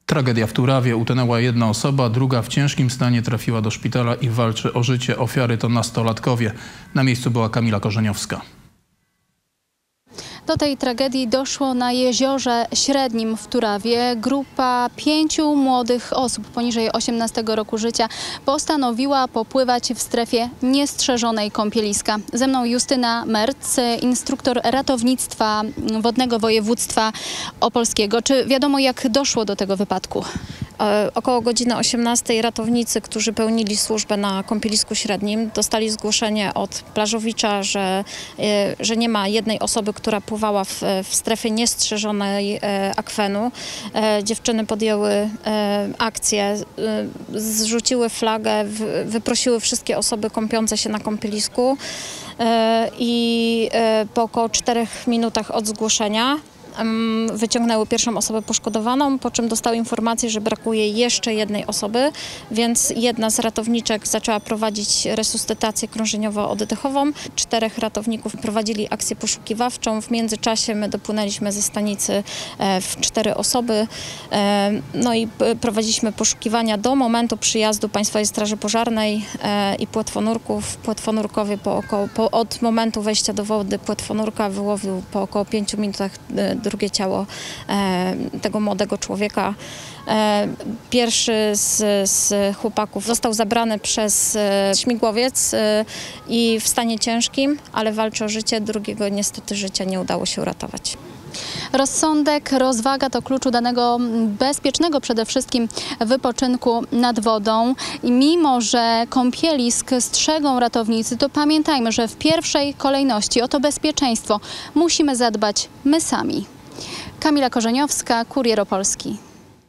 Tragedia w Turawie. Utonęła jedna osoba, druga w ciężkim stanie trafiła do szpitala i walczy o życie. Ofiary to nastolatkowie. Na miejscu była Kamila Korzeniowska. Do tej tragedii doszło na Jeziorze Średnim w Turawie. Grupa 5 młodych osób poniżej 18 roku życia postanowiła popływać w strefie niestrzeżonej kąpieliska. Ze mną Justyna Merc, instruktor ratownictwa wodnego województwa opolskiego. Czy wiadomo, jak doszło do tego wypadku? Około godziny 18 ratownicy, którzy pełnili służbę na kąpielisku średnim, dostali zgłoszenie od plażowicza, że nie ma jednej osoby, która pływała w strefie niestrzeżonej akwenu. Dziewczyny podjęły akcję, zrzuciły flagę, wyprosiły wszystkie osoby kąpiące się na kąpielisku i po około 4 minutach od zgłoszenia wyciągnęły pierwszą osobę poszkodowaną, po czym dostały informację, że brakuje jeszcze jednej osoby, więc jedna z ratowniczek zaczęła prowadzić resuscytację krążeniowo-oddechową. 4 ratowników prowadzili akcję poszukiwawczą. W międzyczasie my dopłynęliśmy ze stanicy w 4 osoby, no i prowadziliśmy poszukiwania do momentu przyjazdu Państwowej Straży Pożarnej i płetwonurków. Płetwonurkowie od momentu wejścia do wody płetwonurka wyłowił po około 5 minutach drugie ciało tego młodego człowieka. Pierwszy z chłopaków został zabrany przez śmigłowiec i w stanie ciężkim, ale walczy o życie. Drugiego niestety życia nie udało się uratować. Rozsądek, rozwaga to klucz danego bezpiecznego przede wszystkim wypoczynku nad wodą. I mimo, że kąpielisk strzegą ratownicy, to pamiętajmy, że w pierwszej kolejności o to bezpieczeństwo musimy zadbać my sami. Kamila Korzeniowska, Kurier Opolski.